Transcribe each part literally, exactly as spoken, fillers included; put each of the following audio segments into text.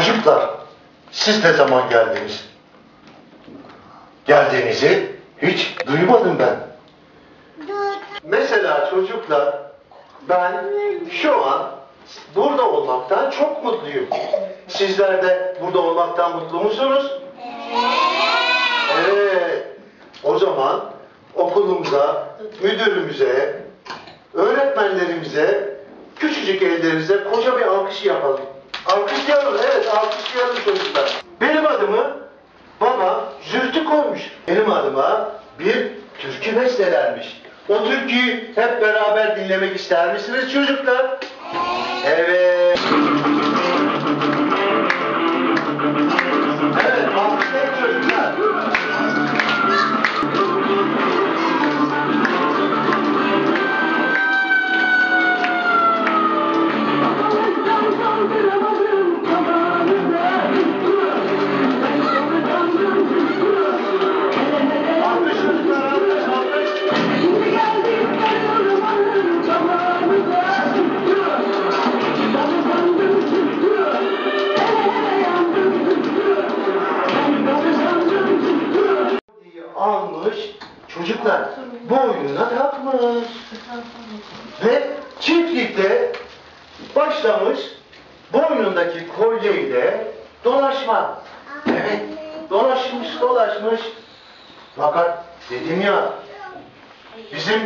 Çocuklar, siz ne zaman geldiniz? Geldiğinizi hiç duymadım ben. Mesela çocuklar, ben şu an burada olmaktan çok mutluyum. Sizler de burada olmaktan mutlu musunuz? Evet. O zaman okulumuza, müdürümüze, öğretmenlerimize, küçücük ellerinize koca bir alkış yapalım. Alkışlayalım, evet alkışlayalım çocuklar. Benim adımı baba Zühtü koymuş. Benim adıma bir türkü bestelermiş. O türküyü hep beraber dinlemek ister misiniz çocuklar? Evet. Evet, alkışlayın çocuklar. Almış, çocuklar boynuna takmış ve çiftlikte başlamış boynundaki kolyeyle dolaşma. Evet, dolaşmış dolaşmış. Fakat dedim ya, bizim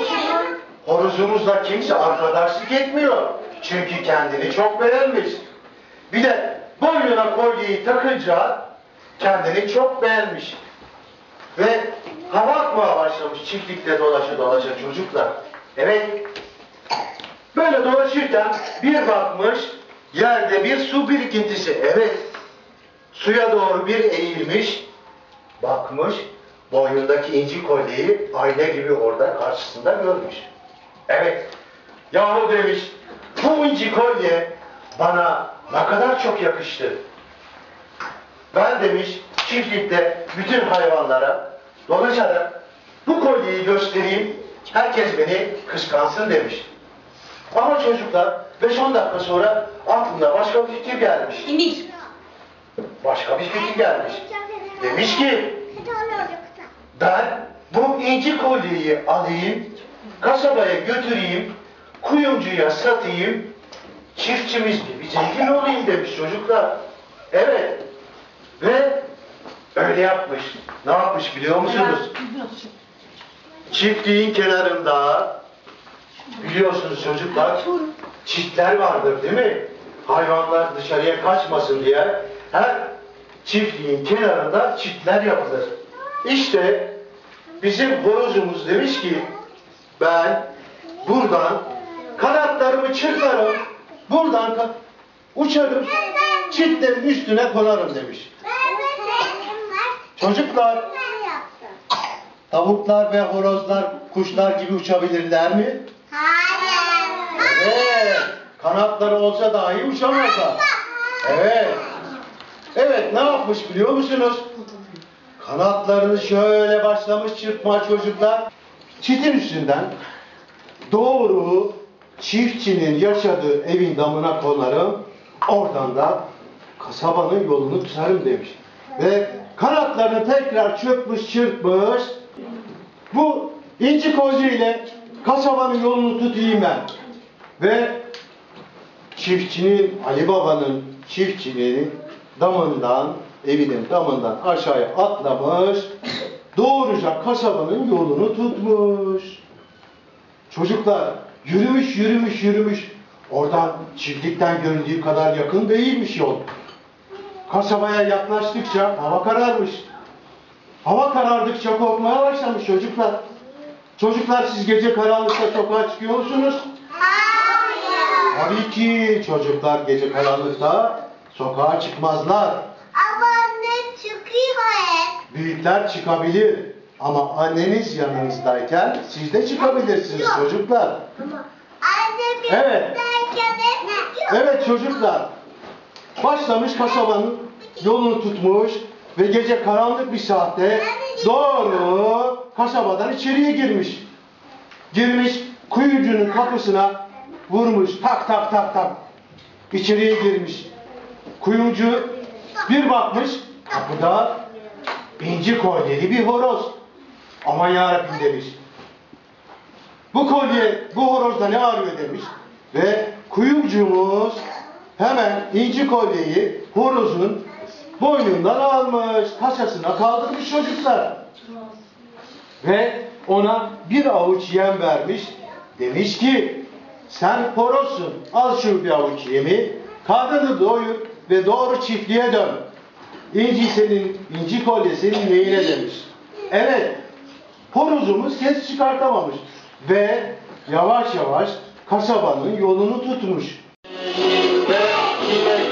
horozumuzla kimse arkadaşlık etmiyor. Çünkü kendini çok beğenmiş. Bir de boynuna kolyeyi takınca kendini çok beğenmiş. Ve hava atmaya başlamış çiftlikte dolaşa dolaşa çocuklar. Evet. Böyle dolaşırken bir bakmış yerde bir su birikintisi. Evet. Suya doğru bir eğilmiş. Bakmış boynundaki inci kolyeyi ayna gibi orada karşısında görmüş. Evet. Yahu demiş, bu inci kolye bana ne kadar çok yakıştı. Ben demiş çiftlikte bütün hayvanlara dolaşarak bu kolyeyi göstereyim, herkes beni kıskansın demiş. Ama çocuklar beş on dakika sonra aklına başka bir fikir gelmiş. İndir. Başka bir fikir gelmiş. Demiş ki, ben bu inci kolyeyi alayım, kasabaya götüreyim, kuyumcuya satayım, çiftçimiz gibi zengin olayım demiş çocuklar. Evet. Ve öyle yapmış. Ne yapmış biliyor musunuz? Çiftliğin kenarında biliyorsunuz çocuklar çitler vardır değil mi? Hayvanlar dışarıya kaçmasın diye her çiftliğin kenarında çitler yapılır. İşte bizim horozumuz demiş ki ben buradan kanatlarımı çırparım, buradan uçarım, çitlerin üstüne konarım demiş. Çocuklar, tavuklar ve horozlar, kuşlar gibi uçabilirler mi? Hayır. Evet, kanatları olsa dahi uçamazlar. Evet. Evet, ne yapmış biliyor musunuz? Kanatlarını şöyle başlamış çırpma çocuklar. Çitin üstünden doğru çiftçinin yaşadığı evin damına konarım. Oradan da kasabanın yolunu tutarım demiş. Ve kanatlarını tekrar çırpmış çırpmış. Bu inci kolye ile kasabanın yolunu tutayım ben. Ve çiftçinin, Ali Baba'nın çiftçinin damından, evinin damından aşağıya atlamış. Doğruca kasabanın yolunu tutmuş. Çocuklar yürümüş yürümüş yürümüş. Oradan çiftlikten göründüğü kadar yakın değilmiş yol. Kasabaya yaklaştıkça hava kararmış. Hava karardıkça korkmaya başlamış çocuklar. Çocuklar siz gece karanlıkta sokağa çıkıyor musunuz? Hayır. Tabii ki çocuklar gece karanlıkta sokağa çıkmazlar. Ama anne çıkıyor hep. Büyükler çıkabilir. Ama anneniz yanınızdayken siz de çıkabilirsiniz çocuklar. Ama anne bir Evet. derken hep çıkıyor. Evet çocuklar. Başlamış kasabanın yolunu tutmuş ve gece karanlık bir saatte doğru kasabadan içeriye girmiş. Girmiş kuyucunun kapısına vurmuş tak tak tak tak. İçeriye girmiş. kuyumcu bir bakmış kapıda inci kolyeli bir horoz. Aman yarabbim demiş. Bu kolye, bu horozda ne arıyor demiş. Ve kuyumcumuz hemen inci kolyeyi horozun boynundan almış. Taşasına kaldırmış çocuklar. Ve ona bir avuç yem vermiş. Demiş ki sen horozsun. Al şu bir avuç yemi. Karnını doyur ve doğru çiftliğe dön. İnci senin, inci kolye senin neyine demiş. Evet, horozumuz ses çıkartamamış. Ve yavaş yavaş kasabanın yolunu tutmuş. Ve yine